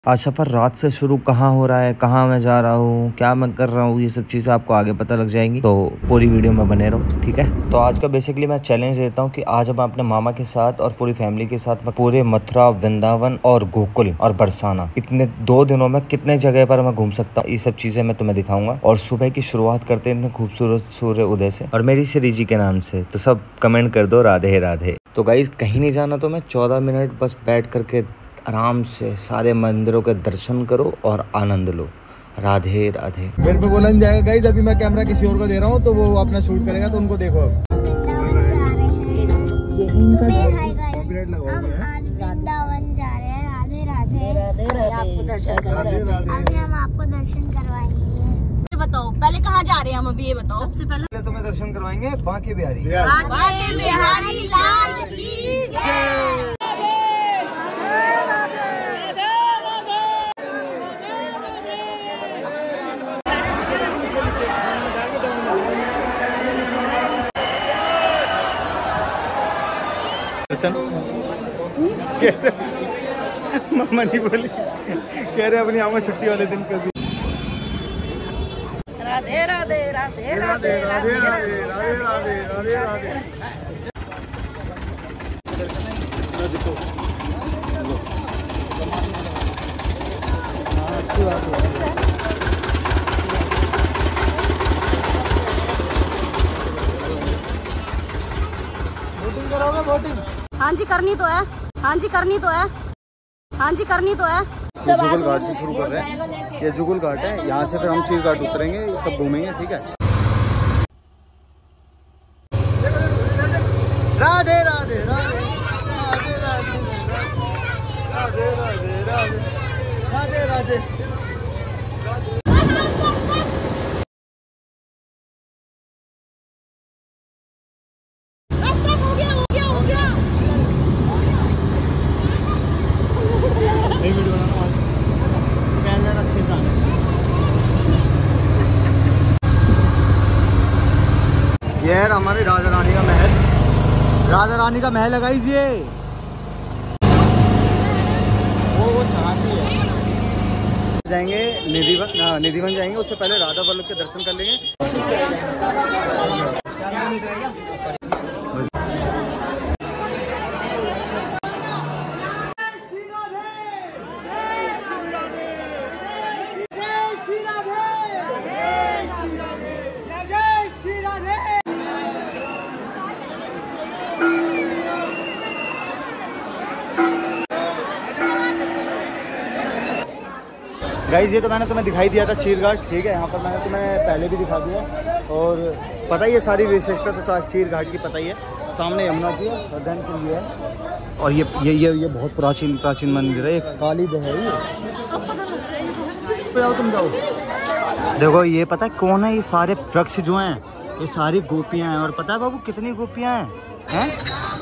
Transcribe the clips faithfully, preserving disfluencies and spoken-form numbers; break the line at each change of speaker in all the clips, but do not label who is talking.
आज सफ़र रात से शुरू कहाँ हो रहा है, कहाँ मैं जा रहा हूँ, क्या मैं कर रहा हूँ, ये सब चीज़ें आपको आगे पता लग जाएंगी। तो पूरी वीडियो में बने रहो, ठीक है। तो आज का बेसिकली मैं चैलेंज देता हूँ कि आज मैं अपने मामा के साथ और पूरी फैमिली के साथ मैं पूरे मथुरा, वृंदावन और गोकुल और बरसाना, इतने दो दिनों में कितने जगह पर मैं घूम सकता हूँ, ये सब चीज़ें मैं तुम्हें दिखाऊंगा। और सुबह की शुरुआत करते हैं इतने खूबसूरत सूर्य उदय से और मेरी श्री जी के नाम से। तो सब कमेंट कर दो राधे राधे। तो गाइज कहीं नहीं जाना, तो मैं चौदह मिनट बस बैठ करके आराम से सारे मंदिरों के दर्शन करो और आनंद लो। राधे राधे।
मेरे पे बोला नहीं जाएगा गाइस, अभी मैं कैमरा किसी और को दे रहा हूँ तो वो अपना शूट करेगा, तो उनको देखो। अब
वृंदावन जा रहे हैं। राधे राधे राधे राधे। दर्शन अभी हम आपको दर्शन करवाएंगे।
बताओ पहले कहाँ जा रहे हैं हम, अभी ये बताओ। सबसे पहले
तुम्हें दर्शन करवाएंगे बांके बिहारी।
बांके बिहारी लाल की जय।
मम्मा नहीं बोली, कह रहे अपनी आमा छुट्टी वाले दिन कभी।
राधे राधे राधे राधे
राधे राधे राधे राधे राधे राधे। अच्छी बात है। बोटिंग करोगे? बोटिंग
हाँ जी करनी तो है, हाँ जी करनी तो है, हाँ जी करनी तो है।
ये जुगल घाट से शुरू कर रहे हैं, ये जुगल घाट है, यहाँ से फिर हम चीर घाट उतरेंगे, सब घूमेंगे, ठीक है। राधे राधे राधे राधे राधे राधे राधे राधे राधे। यार हमारे राजा रानी का महल, राजा रानी का महल है गाइस ये। वो वो है। जाएंगे निधिवन, निधिवन जाएंगे, उससे पहले राधा वल्लभ के दर्शन कर लेंगे। गाइस ये तो मैंने तुम्हें दिखाई दिया था चीर घाट, ठीक है। यहाँ पर मैंने तुम्हें पहले भी दिखा दिया और पता ही है सारी विशेषता तो चीर घाट की पता ही है। सामने यमुना जी है, हृदय के लिए है। और ये ये ये ये बहुत प्राचीन प्राचीन मंदिर है, एक काली दह है ये। जाओ तुम जाओ। देखो ये पता है कौन है, ये सारे वृक्ष जो हैं ये सारी गोपियाँ हैं। और पता है बाबू कितनी गोपियाँ हैं, हैं?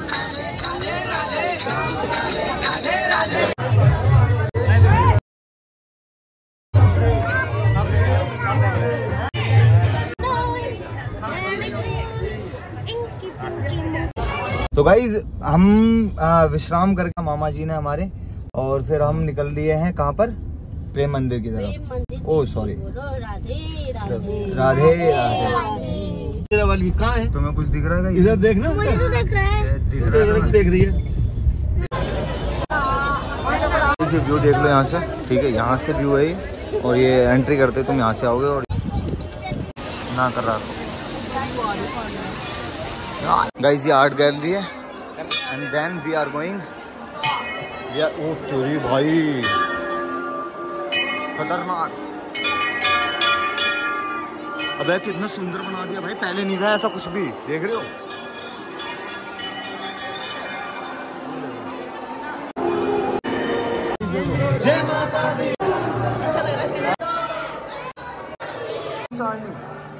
तो गाइज हम विश्राम करके मामा जी ने हमारे, और फिर हम निकल लिए हैं कहाँ पर, प्रेम मंदिर की तरफ। Oh sorry,
Radhe Radhe
Radhe Radhe. तेरा वाली कहाँ है? तुम्हें कुछ दिख रहा है? इधर देखना,
मुझे तो देख रहा है।
दिख रहा है, देख रही है। इसे व्यू देख लो यहाँ से, ठीक है। यहाँ से व्यू है और ये एंट्री करते तुम यहाँ से आओगे और ना कर रहा। गाइस ये आर्ट गैलरी है and then we are going. ओ तेरी भाई खतरनाक। अबे कितना सुंदर बना दिया भाई, पहले नहीं था ऐसा कुछ भी, देख रहे हो? जय माता दी। अच्छा लग रहा है,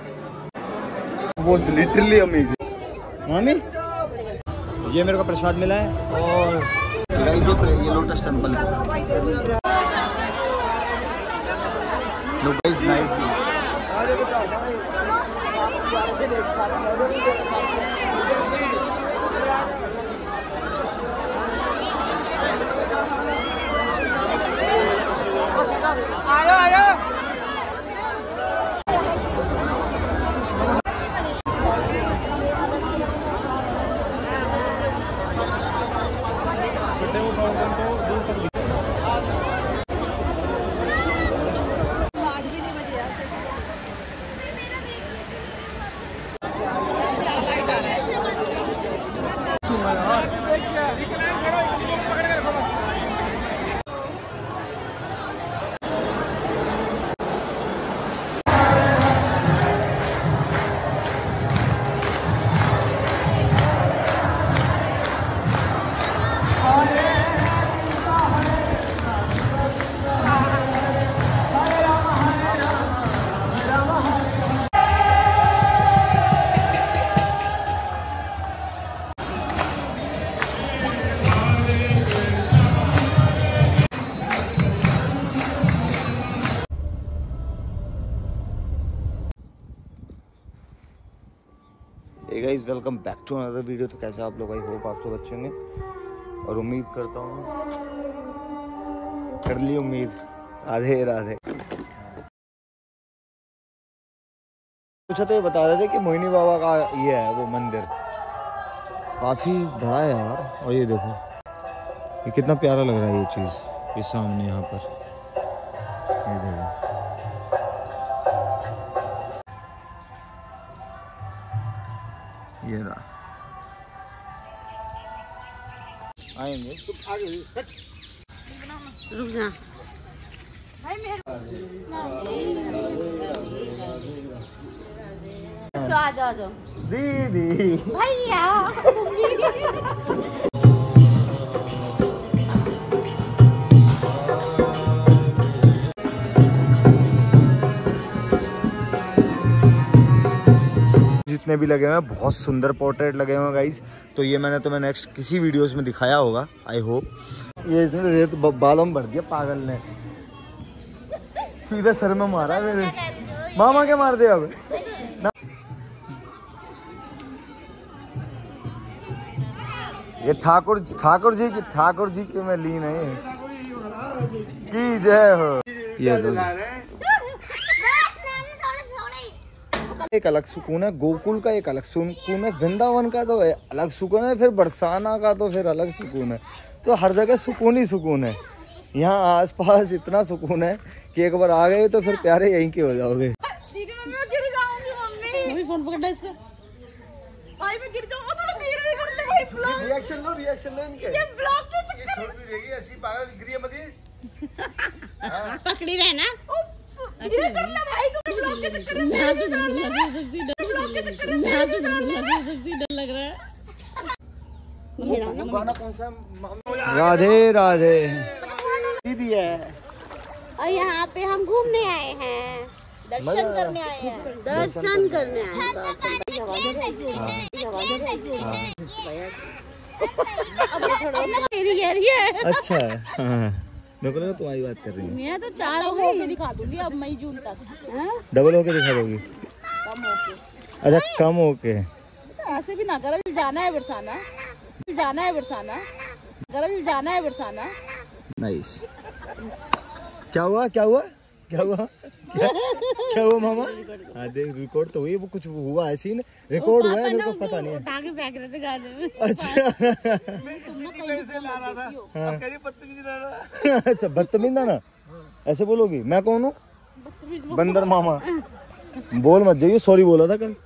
वो लिटरली अमेजिंग। मामी ये मेरे को प्रसाद मिला है और ये लोटस टेम्पल नाइट।
आयो आयो।
Hey guys, welcome back to another video. तो कैसे आप लोग? आई होप आप सब अच्छे होंगे और उम्मीद करता हूँ कर ली उम्मीद। राधे राधे। पूछा तो ये बता रहे थे कि मोहिनी बाबा का ये है वो मंदिर, काफी बड़ा है यार। और ये देखो, ये कितना प्यारा लग रहा है ये चीज, ये सामने यहाँ पर ये देखो। ये रहा, आएंगे
रुक जा। अच्छा, आ जाओ आ जाओ
दीदी
भैया।
जितने भी लगे हुए हैं बहुत सुंदर पोर्ट्रेट लगे हुए हैं गाइस। तो ये मैंने तुम्हें नेक्स्ट किसी वीडियोस में दिखाया होगा, आई होप। ये इसने रेत बालों में भर दिया पागल ने, सीधे सर में मारा मेरे। मामा के मार दिया अब ना। ये ठाकुर ठाकुर जी की ठाकुर जी की मैं लीन है की जय हो। ये एक अलग सुकून है, गोकुल का एक अलग सुकून है, वृंदावन का तो अलग सुकून है, फिर बरसाना का तो फिर अलग सुकून है। तो हर जगह सुकून ही सुकून है। यहाँ आसपास इतना सुकून है कि एक बार आ गए तो फिर प्यारे यहीं के हो जाओगे। रिएक्शन लो, रिएक्शन लो इनके। ये ब्लॉग के चक्कर में देगी ऐसी पागल गिरी मत ये।
पकड़ी रहना। ये करना भाई को ब्लॉग के चक्कर में। मैं तो नहीं सकती, डर लग रहा है।
गाना कौन सा? राधे राधे दीदी है।
और यहाँ पे हम घूमने आए हैं, दर्शन करने आए हैं, दर्शन करने आए हैं।
अच्छा, हाँ मेरे को लगा तुम्हारी बात कर रही है।
मैं तो चार होके दिखा दूंगी अब मई जून तक।
डबल होके दिखा दोगी?
कम होके।
अच्छा, कम होके।
ऐसे भी ना करो, जाना है बरसाना, जाना है बरसाना, करो जाना है बरसाना।
नाइस। क्या हुआ क्या हुआ क्या हुआ क्या, क्या हुआ मामा? हाँ देख, रिकॉर्ड तो हुई, वो कुछ हुआ है सीन, रिकॉर्ड हुआ है, मेरे को पता नहीं है। उठा के फेंक रहे थे गाने में। अच्छा, अच्छा बदतमीज ना, ऐसे बोलोगी? मैं कौन हूँ? बंदर मामा। बोल मत जाइए, सॉरी बोला था कल।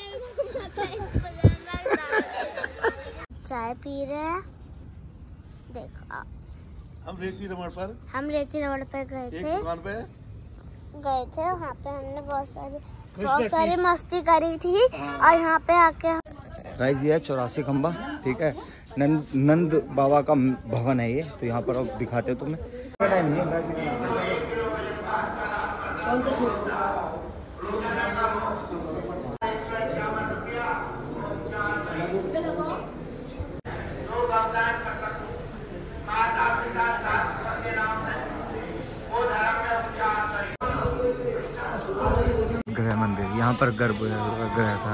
चाय पी रहे हैं, देखो।
हम रेती रमण पर
हम रेती रमण पर गए थे,
दुकान पे
गए थे वहाँ पे हमने बहुत सारी बहुत सारी मस्ती करी थी। और यहाँ पे आके
गाइस ये है चौरासी खंबा, ठीक है, नंद नंद बाबा का भवन है ये। तो यहाँ पर अब दिखाते तुम्हें। गृह मंदिर, यहाँ पर गर्भ गृह था।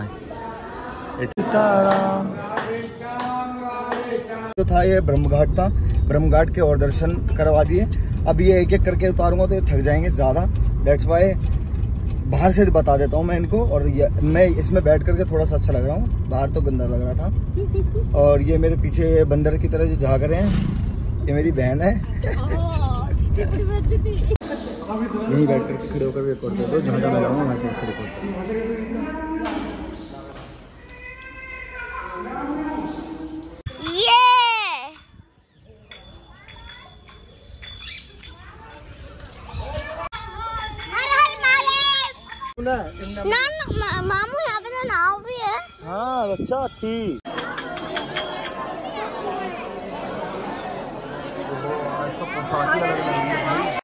जो था ये ब्रह्मघाट था, ब्रह्मघाट के और दर्शन करवा दिए।
अब ये एक एक करके उतारूंगा तो ये थक जाएंगे ज़्यादा, दैट्स वाई बाहर से बता देता हूँ मैं इनको। और ये मैं इसमें बैठ करके थोड़ा सा अच्छा लग रहा हूँ, बाहर तो गंदा लग रहा था। और ये मेरे पीछे बंदर की तरह जो झाग रहे हैं, ये मेरी बहन है। यहीं बैठ करके खड़े होकर रिकॉर्ड कर दो, जहाँ जहाँ मैं लाऊंगा वहाँ से रिकॉर्ड कर।
ना, ना, मामू यहाँ पे तो नाव भी है।
हाँ अच्छा थी। आज तो पोशाक लग रही है।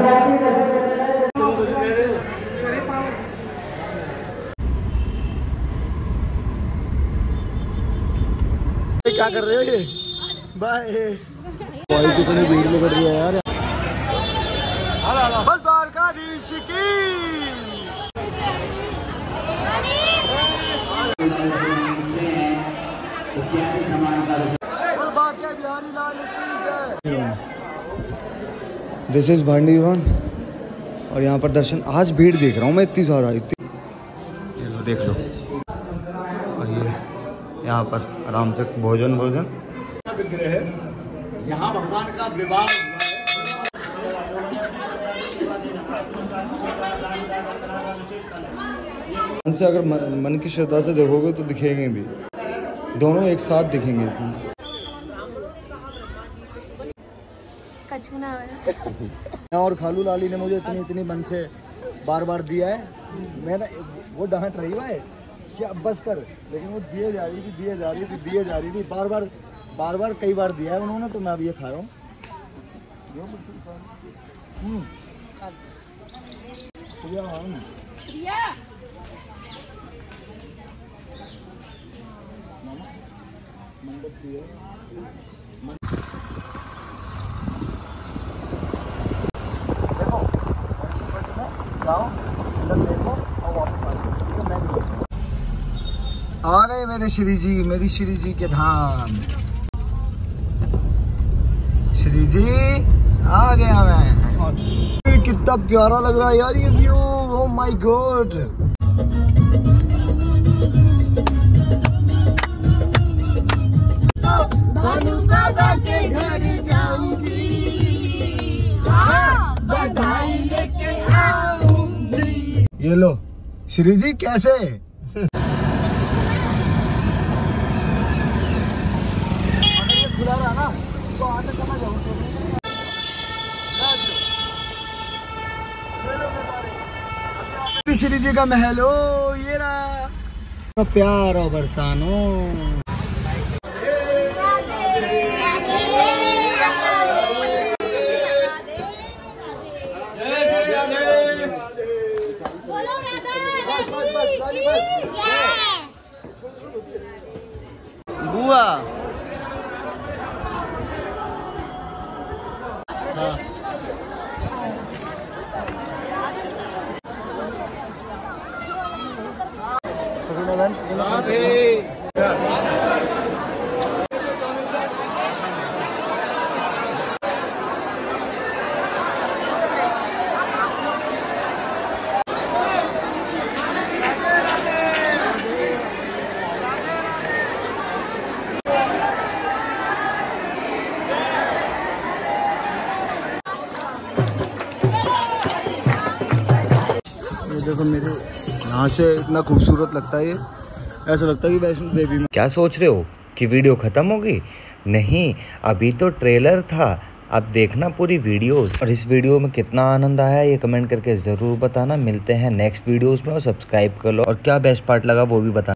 क्या कर रहे हो ये? बाय। भाई कितनी भीड़ लग रही है यार। द्वारकाधीश की बिहारी लाल की जय। दिस इज भांडीवन और यहाँ पर दर्शन, आज भीड़ देख रहा हूँ मैं इतनी सारा, इतनी ये लो देख लो। और ये यहाँ पर आराम से भोजन भोजन यहाँ भगवान का विवाह से अगर मन, मन की श्रद्धा से देखोगे तो दिखेंगे भी, दोनों एक साथ दिखेंगे इसमें। और खालू लाली ने मुझे इतनी इतनी मन से बार बार दिया है, मैंने वो डांट रही है कि अब बस कर, लेकिन वो दिए जा रही थी दिए जा रही थी दिए जा रही थी बार बार बार बार कई बार दिया है उन्होंने, तो मैं अब ये खा रहा हूँ। जाओ अंदर देखो और वापस आ जाओ, ठीक है? मैं नहीं आ गए मेरे श्री जी, मेरी श्री जी के धाम। श्री जी आ गया मैं। कितना प्यारा लग रहा है यार ये व्यू, ओ माय गॉड। बाबा के घर जाऊंगी, बधाई लेके आऊंगी। ये लो श्री जी कैसे? खुला रहा ना तो आते समझ आओ। श्री जी का महल हो ये रहा, प्यार और बरसानो। बुआ हाँ। देखो मेरे यहाँ से इतना खूबसूरत लगता है ये, ऐसा लगता है कि वैष्णो देवी में।
क्या सोच रहे हो कि वीडियो खत्म होगी? नहीं, अभी तो ट्रेलर था, अब देखना पूरी वीडियोस। और इस वीडियो में कितना आनंद आया ये कमेंट करके ज़रूर बताना। मिलते हैं नेक्स्ट वीडियोस में और सब्सक्राइब कर लो, और क्या बेस्ट पार्ट लगा वो भी बताना।